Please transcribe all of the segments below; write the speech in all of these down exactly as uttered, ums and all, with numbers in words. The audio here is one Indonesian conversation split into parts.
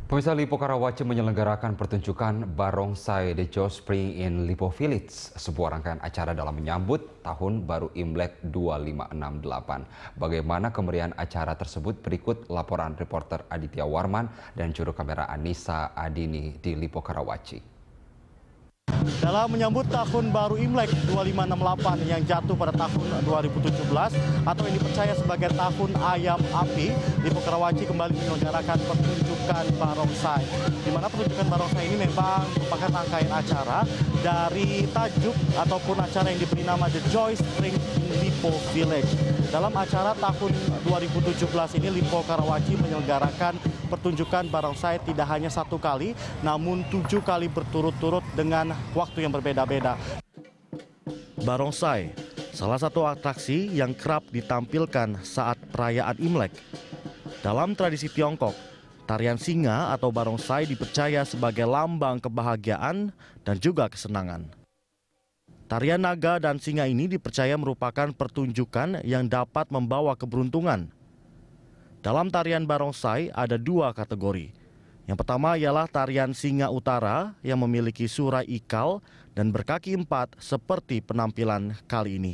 Pemirsa, Lipo Karawaci menyelenggarakan pertunjukan Barongsai The Joy Spring in Lipo Village, sebuah rangkaian acara dalam menyambut Tahun Baru Imlek dua lima enam delapan. Bagaimana kemeriahan acara tersebut? Berikut laporan reporter Aditya Warman dan juru kamera Anissa Adini di Lipo Karawaci. Dalam menyambut Tahun Baru Imlek dua lima enam delapan yang jatuh pada tahun dua ribu tujuh belas atau yang dipercaya sebagai Tahun Ayam Api, Lipo Karawaci kembali menyelenggarakan pertunjukan Barongsai. Di mana pertunjukan Barongsai ini memang merupakan rangkaian acara dari tajuk ataupun acara yang diberi nama The Joy Spring in Lipo Village. Dalam acara tahun dua ribu tujuh belas ini, Lipo Karawaci menyelenggarakan pertunjukan Barongsai tidak hanya satu kali, namun tujuh kali berturut-turut dengan waktu yang berbeda-beda. Barongsai, salah satu atraksi yang kerap ditampilkan saat perayaan Imlek. Dalam tradisi Tiongkok, tarian singa atau Barongsai dipercaya sebagai lambang kebahagiaan dan juga kesenangan. Tarian naga dan singa ini dipercaya merupakan pertunjukan yang dapat membawa keberuntungan. Dalam tarian Barongsai ada dua kategori. Yang pertama ialah tarian singa utara yang memiliki surai ikal dan berkaki empat seperti penampilan kali ini.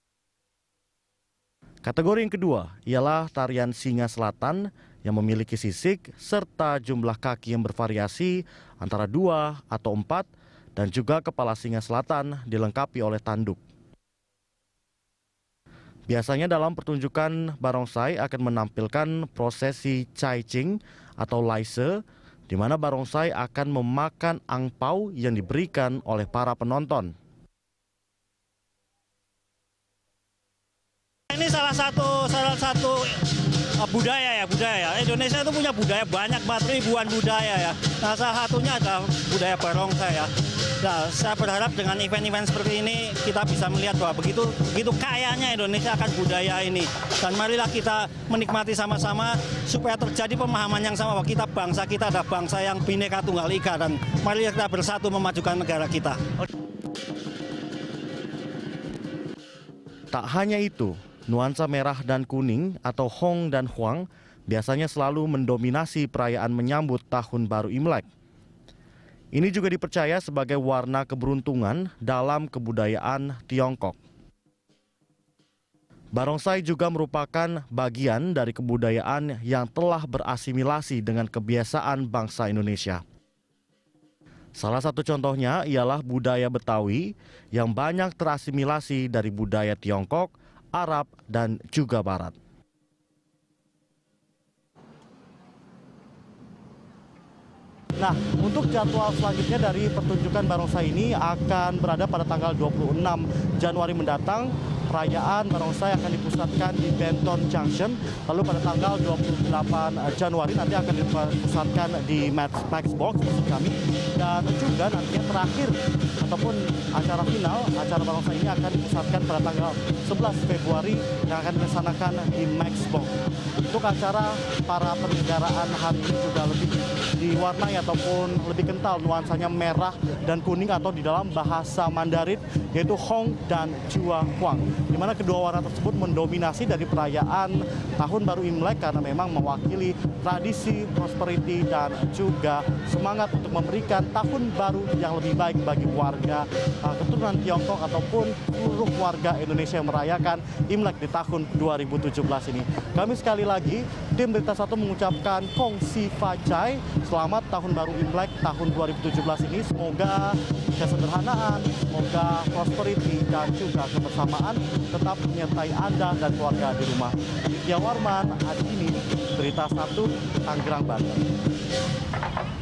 Kategori yang kedua ialah tarian singa selatan yang memiliki sisik serta jumlah kaki yang bervariasi antara dua atau empat dan juga kepala singa selatan dilengkapi oleh tanduk. Biasanya dalam pertunjukan Barongsai akan menampilkan prosesi Cai Cing atau Laise, di mana Barongsai akan memakan angpau yang diberikan oleh para penonton. Ini salah satu salah satu budaya ya budaya ya. Indonesia itu punya budaya banyak banget, ribuan budaya ya. Nah, salah satunya adalah budaya Barongsai ya. Nah, saya berharap dengan event-event seperti ini kita bisa melihat bahwa begitu begitu kayanya Indonesia akan budaya ini. Dan marilah kita menikmati sama-sama supaya terjadi pemahaman yang sama bahwa kita bangsa kita adalah bangsa yang Bhinneka Tunggal Ika, dan marilah kita bersatu memajukan negara kita. Tak hanya itu, nuansa merah dan kuning atau Hong dan Huang biasanya selalu mendominasi perayaan menyambut Tahun Baru Imlek. Ini juga dipercaya sebagai warna keberuntungan dalam kebudayaan Tiongkok. Barongsai juga merupakan bagian dari kebudayaan yang telah berasimilasi dengan kebiasaan bangsa Indonesia. Salah satu contohnya ialah budaya Betawi yang banyak terasimilasi dari budaya Tiongkok, Arab, dan juga Barat. Nah, untuk jadwal selanjutnya dari pertunjukan Barongsai ini akan berada pada tanggal dua puluh enam Januari mendatang. Perayaan Barongsai akan dipusatkan di Benton Junction. Lalu pada tanggal dua puluh delapan Januari nanti akan dipusatkan di Maxbox maksud kami. Dan juga nantinya terakhir ataupun acara final, acara Barongsai ini akan dipusatkan pada tanggal sebelas Februari yang akan dilaksanakan di Maxbox. Untuk acara para penyelenggaraan hari ini juga lebih diwarnai ataupun lebih kental nuansanya merah dan kuning atau di dalam bahasa Mandarin yaitu Hong dan Chua Huang, di mana kedua warna tersebut mendominasi dari perayaan Tahun Baru Imlek karena memang mewakili tradisi, prosperity, dan juga semangat untuk memberikan tahun baru yang lebih baik bagi warga uh, keturunan Tiongkok ataupun seluruh warga Indonesia yang merayakan Imlek di tahun dua ribu tujuh belas ini. Kami sekali lagi, tim Berita Satu mengucapkan Kong Si Fa Cai, selamat Tahun Baru Imlek tahun dua ribu tujuh belas ini. Semoga kesederhanaan, semoga prosperity, dan juga kebersamaan tetap menyertai Anda dan keluarga di rumah. Aditya Warman, Adini, Berita Satu, Tangerang, Banten.